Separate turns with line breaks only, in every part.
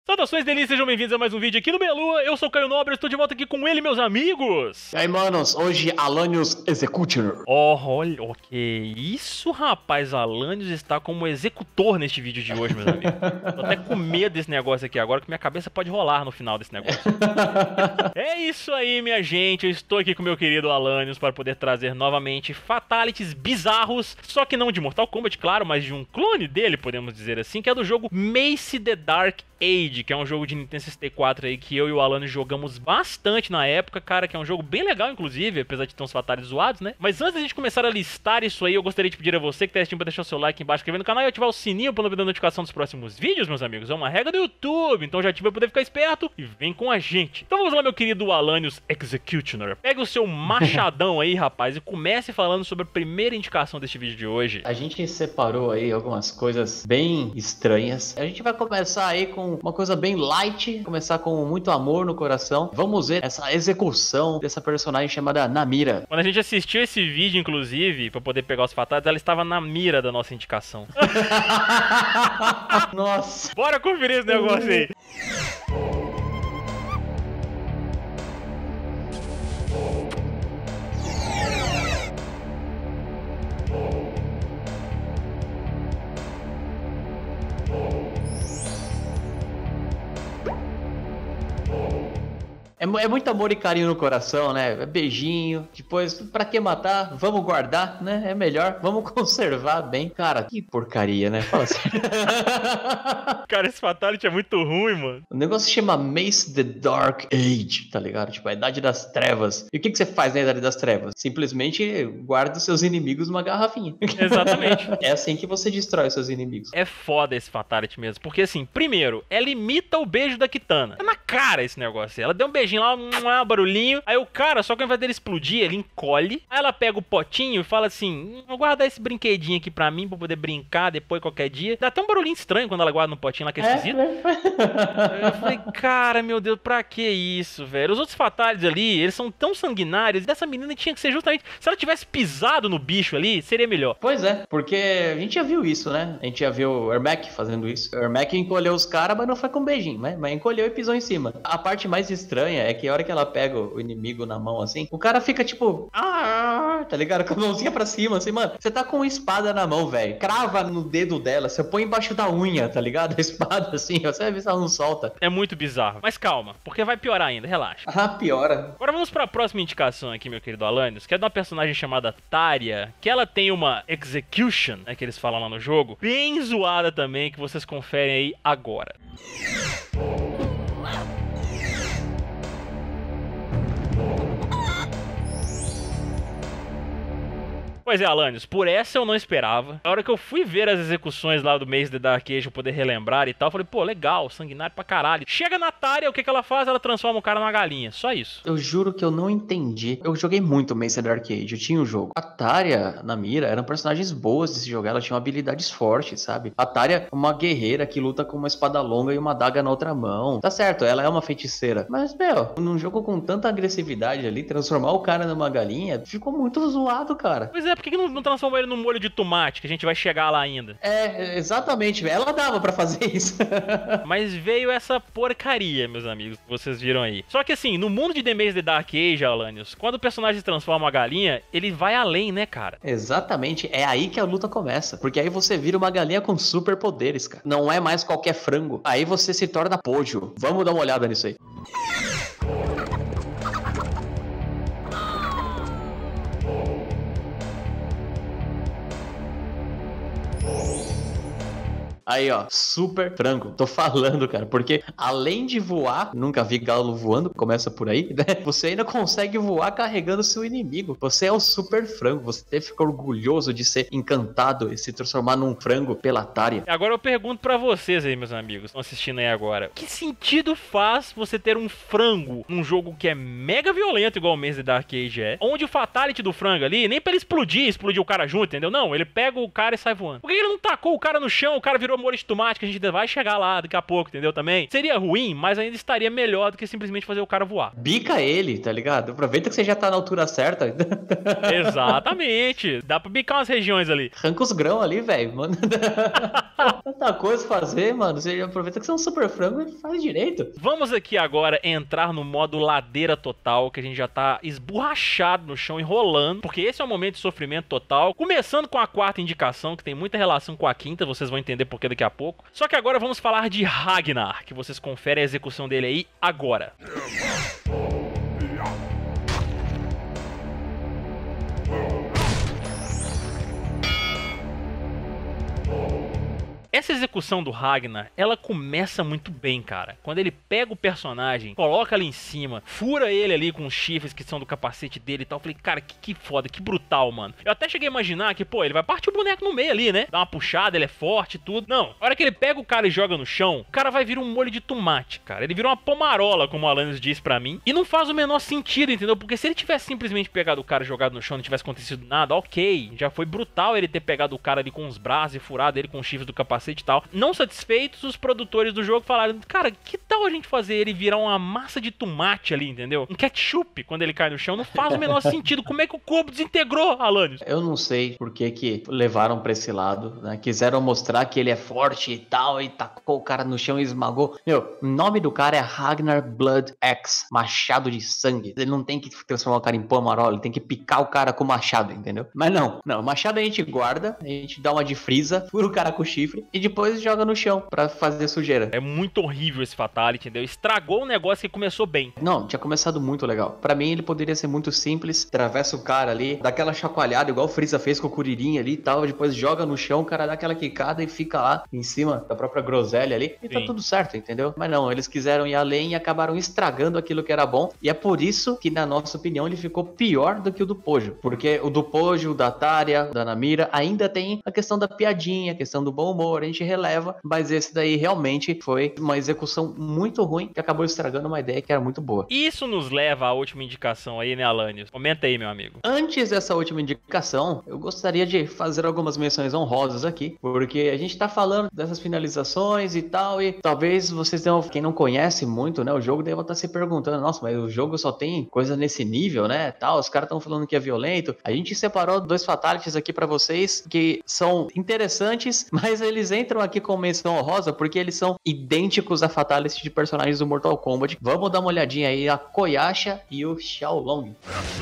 Saudações delícias, sejam bem-vindos a mais um vídeo aqui no Belua. Eu sou o Caio Nobre, estou de volta aqui com ele, meus amigos.
E aí, manos, hoje Alanios Executioner.
Olha, que isso, rapaz, Alanios está como executor neste vídeo de hoje, meus amigos. Tô até com medo desse negócio aqui agora, que minha cabeça pode rolar no final desse negócio. É isso aí, minha gente, eu estou aqui com o meu querido Alanios para poder trazer novamente fatalities bizarros, só que não de Mortal Kombat, claro, mas de um clone dele, podemos dizer assim, que é do jogo Mace the Dark Age, que é um jogo de Nintendo 64 aí que eu e o Alanios jogamos bastante na época, cara, que é um jogo bem legal, inclusive, apesar de ter uns fatalities zoados, né? Mas antes da gente começar a listar isso aí, eu gostaria de pedir a você que tá assistindo pra deixar o seu like embaixo, inscrever no canal e ativar o sininho pra não perder a notificação dos próximos vídeos, meus amigos. É uma regra do YouTube, então já ativa pra poder ficar esperto e vem com a gente. Então vamos lá, meu querido Alanios Executioner. Pega o seu machadão aí, rapaz, e comece falando sobre a primeira indicação deste vídeo de hoje.
A gente separou aí algumas coisas bem estranhas. A gente vai começar aí com uma coisa bem light, começar com muito amor no coração. Vamos ver essa execução dessa personagem chamada Namira.
Quando a gente assistiu esse vídeo, inclusive, pra poder pegar os fatalities, ela estava na mira da nossa indicação.
Nossa!
Bora conferir esse negócio aí.
É muito amor e carinho no coração, né? É beijinho. Depois, pra que matar? Vamos guardar, né? É melhor. Vamos conservar bem. Cara, que porcaria, né? Fala assim.
Cara, esse fatality é muito ruim, mano.
O negócio se chama Mace the Dark Age, tá ligado? Tipo, a Idade das Trevas. E o que você faz na Idade das Trevas? Simplesmente guarda os seus inimigos numa garrafinha.
Exatamente.
É assim que você destrói os seus inimigos.
É foda esse fatality mesmo. Porque assim, primeiro, ela imita o beijo da Kitana. É na cara esse negócio. Ela deu um beijinho lá, um barulhinho. Aí o cara, só que ao invés dele explodir, ele encolhe. Aí ela pega o potinho e fala assim: vou guardar esse brinquedinho aqui pra mim, pra poder brincar depois qualquer dia. Dá até um barulhinho estranho quando ela guarda no potinho lá, que é esquisito. Eu falei, cara, meu Deus, pra que isso, velho? Os outros fatalities ali, eles são tão sanguinários. Dessa menina tinha que ser justamente, se ela tivesse pisado no bicho ali, seria melhor.
Pois é, porque a gente já viu isso, né? A gente já viu o Ermac fazendo isso. O Ermac encolheu os caras, mas não foi com um beijinho, né? Mas encolheu e pisou em cima. A parte mais estranha é que a hora que ela pega o inimigo na mão assim, o cara fica tipo, tá ligado? Com a mãozinha pra cima, assim, mano. Você tá com uma espada na mão, velho. Crava no dedo dela, você põe embaixo da unha, tá ligado? A espada assim, você vai ver se ela não solta.
É muito bizarro. Mas calma, porque vai piorar ainda, relaxa.
Ah, piora.
Agora vamos pra próxima indicação aqui, meu querido Alanios, que é de uma personagem chamada Taria, que ela tem uma execution, né, que eles falam lá no jogo, bem zoada também, que vocês conferem aí agora. Pois é, Alanios, por essa eu não esperava. A hora que eu fui ver as execuções lá do Mace the Dark Age, eu poder relembrar e tal, eu falei, pô, legal, sanguinário pra caralho. Chega na Taria, o que ela faz? Ela transforma o cara numa galinha, só isso.
Eu juro que eu não entendi. Eu joguei muito Mace the Dark Age, eu tinha o jogo. A Taria, Namira, eram personagens boas de se jogar, ela tinha habilidades fortes, sabe? A Taria é uma guerreira que luta com uma espada longa e uma adaga na outra mão. Tá certo, ela é uma feiticeira. Mas, meu, num jogo com tanta agressividade ali, transformar o cara numa galinha, ficou muito zoado, cara.
Pois é, por que não transformou ele num molho de tomate, que a gente vai chegar lá ainda?
É, exatamente, ela dava pra fazer isso.
Mas veio essa porcaria, meus amigos, que vocês viram aí. Só que assim, no mundo de The Maze the Dark Age, Alanios, quando o personagem se transforma uma galinha, ele vai além, né, cara?
Exatamente, é aí que a luta começa. Porque aí você vira uma galinha com superpoderes, cara. Não é mais qualquer frango. Aí você se torna Pojo. Vamos dar uma olhada nisso aí. Aí, ó, super frango. Tô falando, cara, porque além de voar, nunca vi galo voando, começa por aí, né? Você ainda consegue voar carregando seu inimigo. Você é o super frango. Você deve ficar orgulhoso de ser encantado e se transformar num frango pela Taria.
Agora eu pergunto pra vocês aí, meus amigos, estão assistindo aí agora. Que sentido faz você ter um frango num jogo que é mega violento, igual o Maze the Dark Age é, onde o fatality do frango ali, nem pra ele explodir o cara junto, entendeu? Não, ele pega o cara e sai voando. Por que ele não tacou o cara no chão, o cara virou molho de tomate, que a gente vai chegar lá daqui a pouco, entendeu? Também seria ruim, mas ainda estaria melhor do que simplesmente fazer o cara voar.
Bica ele, tá ligado? Aproveita que você já tá na altura certa.
Exatamente. Dá pra bicar umas regiões ali.
Arranca os grãos ali, velho. Tanta coisa fazer, mano. Você aproveita que você é um super frango e faz direito.
Vamos aqui agora entrar no modo ladeira total, que a gente já tá esborrachado no chão, enrolando, porque esse é um momento de sofrimento total. Começando com a quarta indicação, que tem muita relação com a quinta, vocês vão entender por que daqui a pouco. Só que agora vamos falar de Ragnar, que vocês conferem a execução dele aí agora. Essa execução do Ragnar, ela começa muito bem, cara. Quando ele pega o personagem, coloca ali em cima, fura ele ali com os chifres que são do capacete dele e tal. Eu falei, cara, que foda, que brutal, mano. Eu até cheguei a imaginar que, pô, ele vai partir o boneco no meio ali, né? Dá uma puxada, ele é forte e tudo. Não, a hora que ele pega o cara e joga no chão, o cara vai vir um molho de tomate, cara. Ele vira uma pomarola, como o Alanis disse pra mim. E não faz o menor sentido, entendeu? Porque se ele tivesse simplesmente pegado o cara e jogado no chão, não tivesse acontecido nada, ok. Já foi brutal ele ter pegado o cara ali com os braços e furado ele com os chifres do capacete e tal. Não satisfeitos, os produtores do jogo falaram, cara, que tal a gente fazer ele virar uma massa de tomate ali, entendeu? Um ketchup quando ele cai no chão, não faz o menor sentido. Como é que o corpo desintegrou, Alanis?
Eu não sei por que levaram pra esse lado, né? Quiseram mostrar que ele é forte e tal, e tacou o cara no chão e esmagou. Meu, o nome do cara é Ragnar Blood Axe, machado de sangue. Ele não tem que transformar o cara em pomarola, ele tem que picar o cara com o machado, entendeu? Mas não, o machado a gente guarda, a gente dá uma de frisa, fura o cara com o chifre e depois joga no chão pra fazer sujeira.
É muito horrível esse Fatality, entendeu? Estragou um negócio que começou bem.
Não, tinha começado muito legal. Pra mim ele poderia ser muito simples, atravessa o cara ali, dá aquela chacoalhada igual o Frieza fez com o Kuririn ali e tal, depois joga no chão, o cara dá aquela quicada e fica lá em cima da própria groselha ali e tá tudo certo, entendeu? Mas não, eles quiseram ir além e acabaram estragando aquilo que era bom, e é por isso que, na nossa opinião, ele ficou pior do que o do Pojo, porque o do Pojo, o da Tária, o da Namira, ainda tem a questão da piadinha, a questão do bom humor, a gente releva, mas esse daí realmente foi uma execução muito ruim que acabou estragando uma ideia que era muito boa.
Isso nos leva à última indicação aí, né, Alanis? Comenta aí, meu amigo.
Antes dessa última indicação, eu gostaria de fazer algumas menções honrosas aqui, porque a gente tá falando dessas finalizações e tal, e talvez vocês tenham, quem não conhece muito, né, o jogo, deva estar se perguntando, nossa, mas o jogo só tem coisa nesse nível, né, tal, os caras estão falando que é violento. A gente separou 2 fatalities aqui pra vocês, que são interessantes, mas eles entram aqui com menção honrosa, porque eles são idênticos a fatalities de personagens do Mortal Kombat. Vamos dar uma olhadinha aí, a Koyasha e o Xiaolong.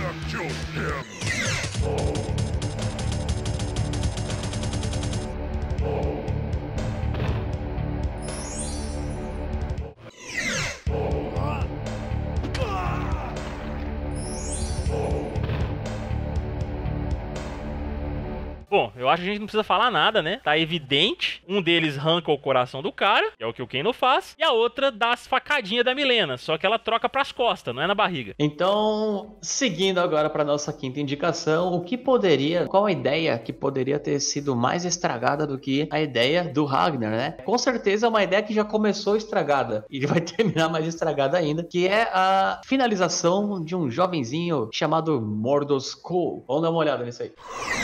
Bom, eu acho que a gente não precisa falar nada, né? Tá evidente. Um deles arranca o coração do cara, que é o que o Kano faz, e a outra dá as facadinhas da Milena, só que ela troca pras costas, não é na barriga.
Então, seguindo agora para nossa quinta indicação, qual a ideia que poderia ter sido mais estragada do que a ideia do Ragnar, né? Com certeza é uma ideia que já começou estragada e vai terminar mais estragada ainda, que é a finalização de um jovenzinho chamado Mordos Cole. Vamos dar uma olhada nisso aí.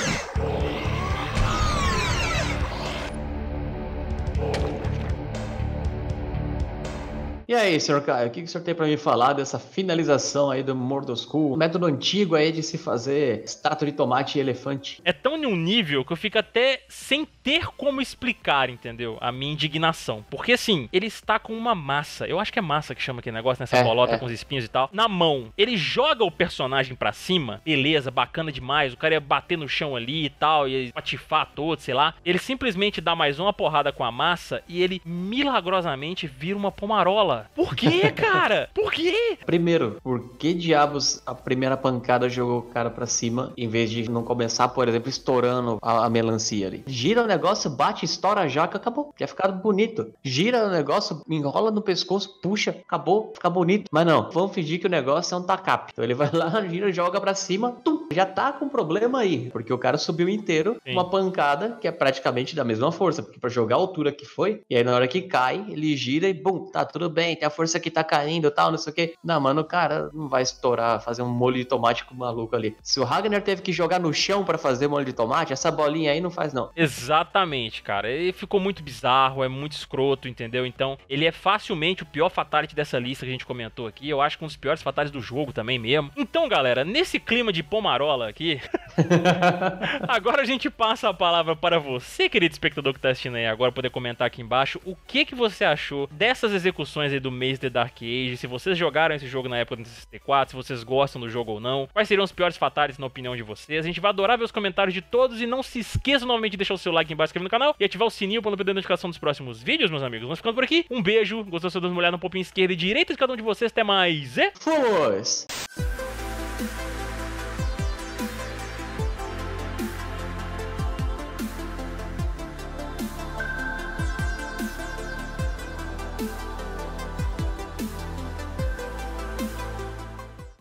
E aí, Sr. Caio, o que o senhor tem pra me falar dessa finalização aí do Mordos Cole? Método antigo aí de se fazer estátua de tomate e elefante.
É tão em um nível que eu fico até sem ter como explicar, entendeu? A minha indignação. Porque assim, ele está com uma massa, eu acho que é massa que chama aquele negócio, nessa bolota com os espinhos e tal, na mão. Ele joga o personagem pra cima, beleza, bacana demais, o cara ia bater no chão ali e tal, ia patifar todo, sei lá. Ele simplesmente dá mais uma porrada com a massa e ele milagrosamente vira uma pomarola. Por quê, cara? Por quê?
Primeiro, por que diabos a primeira pancada jogou o cara pra cima, em vez de não começar, por exemplo, estourando a melancia ali? Gira o negócio, bate, estoura a jaca, acabou. Já fica bonito. Gira o negócio, enrola no pescoço, puxa, acabou, fica bonito. Mas não, vamos fingir que o negócio é um tacape. Então ele vai lá, gira, joga pra cima, tum, já tá com problema aí. Porque o cara subiu inteiro, uma pancada que é praticamente da mesma força. Porque pra jogar a altura que foi, e aí na hora que cai, ele gira e bum, tá tudo bem. bem, tem a força que tá caindo e tal, não sei o quê. Não, mano, o cara não vai estourar, fazer um molho de tomate com o maluco ali. Se o Ragnar teve que jogar no chão pra fazer molho de tomate, essa bolinha aí não faz não.
Exatamente, cara. Ele ficou muito bizarro, é muito escroto, entendeu? Então, ele é facilmente o pior fatality dessa lista que a gente comentou aqui. Eu acho que um dos piores fatalities do jogo também mesmo. Então, galera, nesse clima de pomarola aqui, agora a gente passa a palavra para você, querido espectador que tá assistindo aí agora, poder comentar aqui embaixo o que você achou dessas execuções aí do mês The Dark Age, se vocês jogaram esse jogo na época do 64, se vocês gostam do jogo ou não, quais seriam os piores fatalities na opinião de vocês. A gente vai adorar ver os comentários de todos e não se esqueça novamente de deixar o seu like aqui embaixo, inscrever no canal e ativar o sininho para não perder a notificação dos próximos vídeos, meus amigos. Vamos ficando por aqui, um beijo, gostou de dar uma olhada no popinho esquerda e direita de cada um de vocês, até mais e...
Fomos!